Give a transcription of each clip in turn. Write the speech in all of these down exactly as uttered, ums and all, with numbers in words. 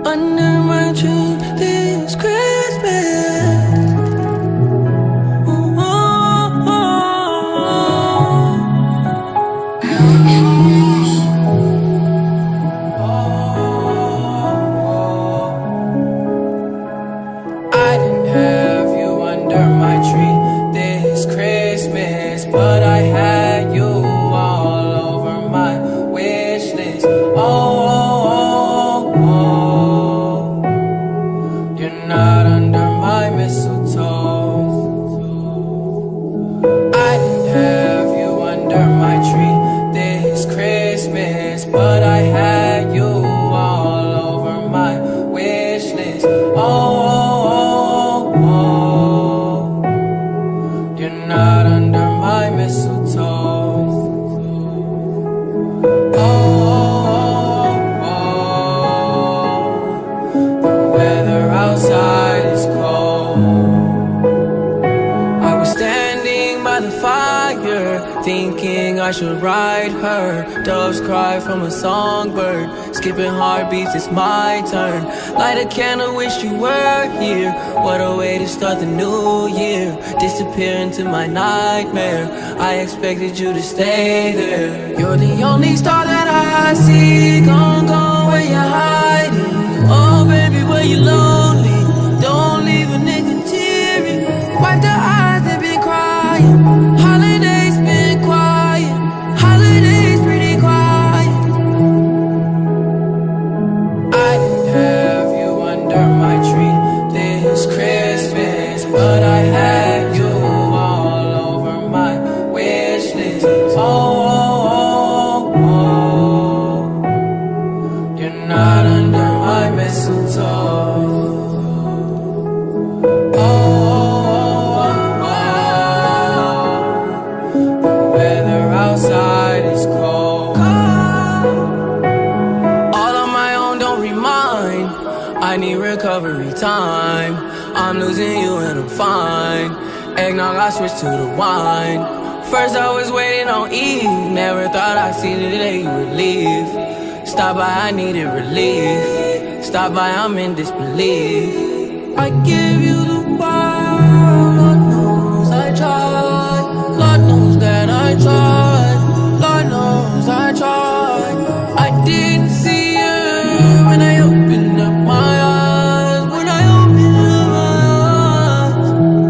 under my tree this Christmas. Ooh, oh, oh. I didn't have you under my tree this Christmas, but I had you all over my wish list. Oh, oh, oh, oh. You're not under my mistletoe. I didn't have you under my tree this Christmas, but I had you all over my wish list. Oh, oh, oh, oh. You're not under my mistletoe. Oh, oh, oh. The weather outside is cold. I was standing by the fire, thinking I should ride her. Doves cry from a songbird, skipping heartbeats, it's my turn. Light a candle, wish you were here. What a way to start the new year. Disappear into my nightmare, I expected you to stay there. You're the only star that I see. Gone, gone, where you hiding? Oh baby, where you lonely? Don't leave a nigga teary. Wipe the eyes, they've been crying. Holidays been quiet. Holidays pretty quiet. I didn't have you under my tree this Christmas, but I had you all over my wish list. Oh, oh, oh, oh. You're not under my mistletoe. Oh, oh, oh. The weather outside is cold. All on my own, don't remind. I need recovery time. I'm losing you and I'm fine. Eggnog, I switched to the wine. First I was waiting on Eve. Never thought I'd see the day you would leave. Stop by, I needed relief. Stop by, I'm in disbelief. I give you the world. Lord knows I tried. Lord knows that I tried. Lord knows I tried. I didn't see you when I opened up my eyes. When I opened up my eyes.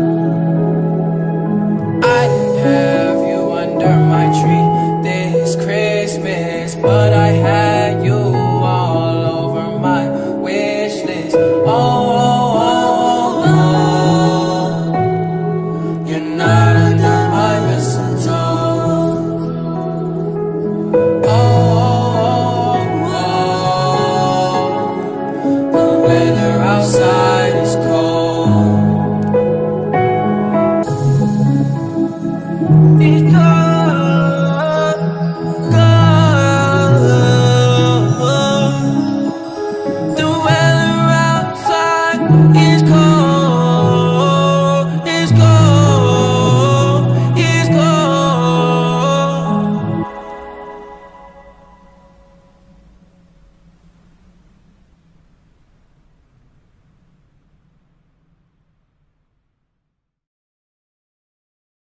I didn't have you under my tree this Christmas, but I had